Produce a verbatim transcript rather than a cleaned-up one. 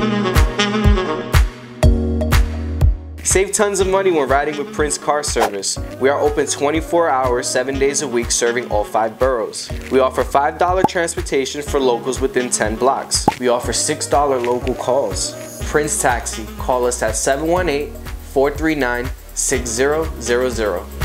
Save tons of money when riding with Prince Car Service. We are open twenty-four hours, seven days a week, serving all five boroughs. We offer five dollar transportation for locals within ten blocks. We offer six dollar local calls. Prince Taxi. Call us at seven one eight, four three nine, six zero zero zero.